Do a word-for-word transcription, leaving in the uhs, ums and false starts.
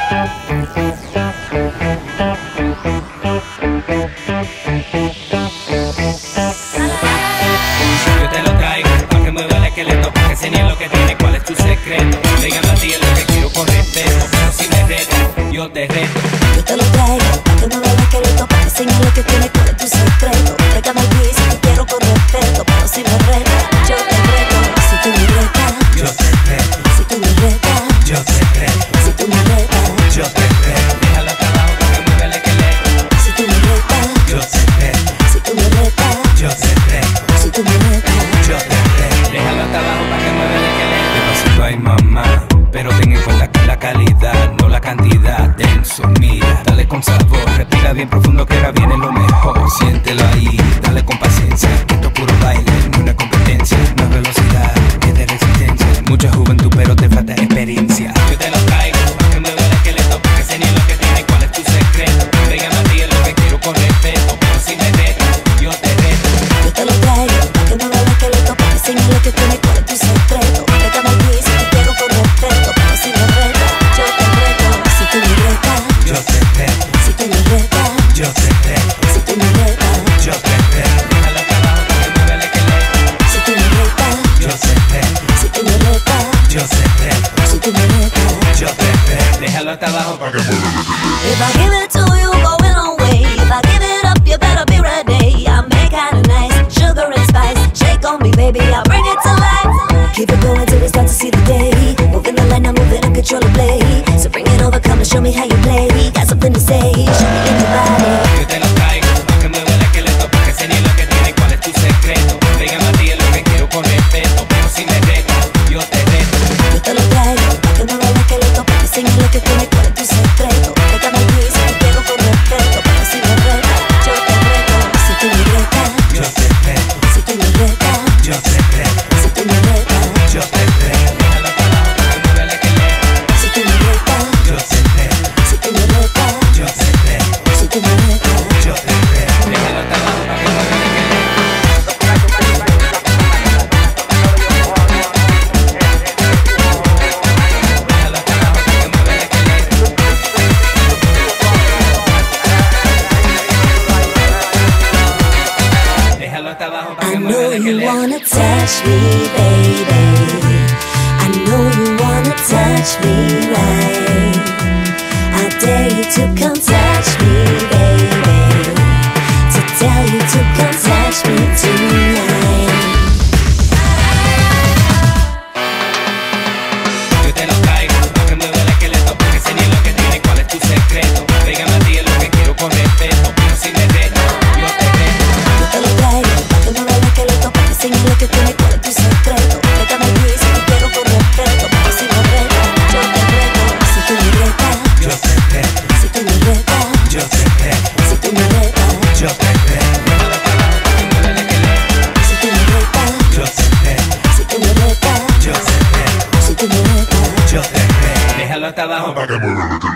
Yo te lo traigo, pa' que mueva el esqueleto, pa' que enseñe lo que tiene, cuál es tu secreto. Llegando a ti es lo que quiero con respeto, pero si me retas, yo te reto. Yo te lo traigo, pa' que mueva el esqueleto, pa' que enseñe lo que tiene, cuál es tu secreto. Pégame al piso, te quiero con respeto, pero si me retas, yo te reto. Si tú me retas, Yo te reto, si tú me retas, yo te reto, si tú me retas, yo te reto. Déjalo hasta abajo pa' que mueva el esqueleto. si tú me retas, Yo te reto, si tú me retas, yo te reto, si tú me retas. yo te reto. Déjalo hasta abajo pa' que mueva el esqueleto. Despacito ay mamá, pero ten en cuenta que la calidad, no la cantidad. Denso, mira, dale con sabor, respira bien profundo que ahora viene lo mejor. Siéntelo ahí, dale con paciencia, que esto es puro baile, no una competencia, no es velocidad, es de resistencia. Mucha juventud pero te falta experiencia. Yo te lo traigo, pa' que mueva el esqueleto, pa' que enseñe lo que tiene, cuál es tu secreto. Pégame a ti es lo que quiero con respeto, pero si me retas, yo te reto. Yo te lo traigo, pa' que mueva el esqueleto, pa' que enseñe lo que tiene, cuál es tu secreto. Pégame al piso, te quiero con respeto, pero si me retas, yo te reto. Si tú me retas, Yo te reto, si tú me retas, yo te reto, si tú me retas, yo te reto. Déjalo hasta abajo pa' que mueva el esqueleto. si tú me retas, Yo te reto, si tú me retas, yo te reto, si tú me retas. yo te reto. Déjalo hasta abajo pa' que mueva el esqueleto. If I give it to you, going away. If I give it up, you better be ready. I make kinda nice, sugar and spice. Shake on me, baby, I'll bring it to life. Keep it going till we start to see the day. Moving the line, now move it and control the play. So bring it over, come and show me how you play. Got something to say, show me in your body. Yo te lo traigo, pa' que mueva el esqueleto, pa' que enseñe lo que tiene, cuál es tu secreto. Pégame a ti es lo que quiero con respeto, pero si me retas, yo te reto. Yo te lo traigo, pa' que mueva el esqueleto, pa' que enseñe lo que tiene, cuál es tu secreto. Pégame al piso, te quiero con respeto, pero si me retas, yo te reto. Si tú me retas, Yo te reto, si tú me retas, yo te reto, si tú me retas, yo te reto. Déjalo hasta abajo pa' que mueva el esqueleto. si tú me retas, Yo te reto, si tú me retas, yo te reto, si tú me retas. yo te reto. Déjalo hasta abajo pa' que mueva el esqueleto. Déjalo hasta abajo pa' que mueva el esqueleto. Déjalo hasta abajo pa' I que know mueva el you esqueleto. wanna touch me, baby. I know you wanna touch me right. I dare you to come touch me, baby. To tell you to come touch me tonight. Yo te lo traigo, pa' que mueva el esqueleto, pa' que enseñe lo que tiene, cuál es tu secreto. Pégame a ti es lo que quiero con respeto, pero si me retas, yo te reto. Yo te lo traigo, pa' que mueva el esqueleto, pa' que enseñe lo que tiene, cuál es tu secreto. Pégame al piso, te quiero con respeto, pero si me retas, yo te reto. Si tú me retas, Yo te reto, si tú me retas, yo te reto, si tú me retas, yo te reto. Déjalo hasta abajo pa' que mueva el esqueleto. si tú me retas, Yo te reto, si tú me retas, yo te reto, si tú me retas. yo te reto. Déjalo hasta abajo pa' que mueva el esqueleto.